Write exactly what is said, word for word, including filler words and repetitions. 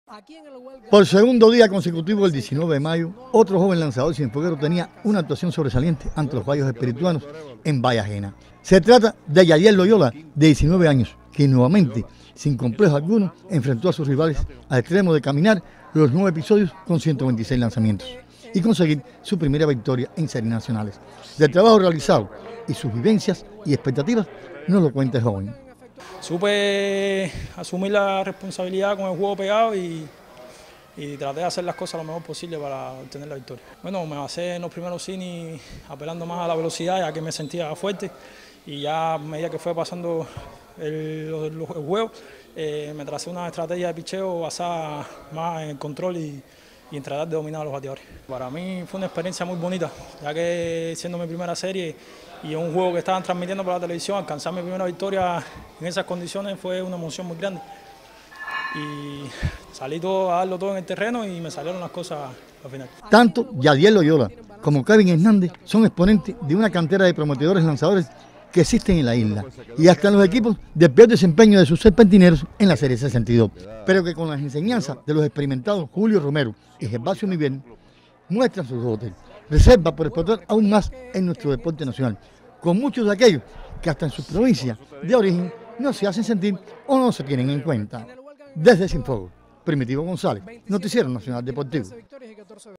Por segundo día consecutivo, el diecinueve de mayo, otro joven lanzador cienfueguero tenía una actuación sobresaliente ante los Gallos Espirituanos en valla ajena. Se trata de Yadiel Loyola, de diecinueve años, que nuevamente, sin complejo alguno, enfrentó a sus rivales al extremo de caminar los nueve episodios con ciento veintiséis lanzamientos y conseguir su primera victoria en series nacionales. Del trabajo realizado y sus vivencias y expectativas nos lo cuenta el joven. Supe asumir la responsabilidad con el juego pegado y, y traté de hacer las cosas lo mejor posible para obtener la victoria. Bueno, me basé en los primeros innings apelando más a la velocidad, ya que me sentía fuerte, y ya a medida que fue pasando el, el, el juego, eh, me tracé una estrategia de picheo basada más en el control y, y en tratar de dominar a los bateadores. Para mí fue una experiencia muy bonita, ya que siendo mi primera serie y un juego que estaban transmitiendo por la televisión, alcanzar mi primera victoria en esas condiciones fue una emoción muy grande. Y salí todo a darlo todo en el terreno y me salieron las cosas al final. Tanto Yadiel Loyola como Kevin Hernández son exponentes de una cantera de prometedores lanzadores que existen en la isla, y hasta en los equipos de peor desempeño de sus serpentineros en la Serie sesenta y dos, pero que con las enseñanzas de los experimentados Julio Romero y Gervasio Mivier muestran sus dotes, reserva por explotar aún más en nuestro deporte nacional, con muchos de aquellos que hasta en sus provincias de origen no se hacen sentir o no se tienen en cuenta. Desde Cienfuegos, Primitivo González, Noticiero Nacional Deportivo.